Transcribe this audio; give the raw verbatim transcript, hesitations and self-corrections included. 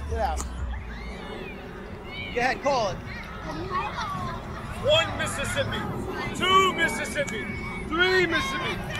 Get out. Go ahead, call it. One Mississippi, two Mississippi, three Mississippi.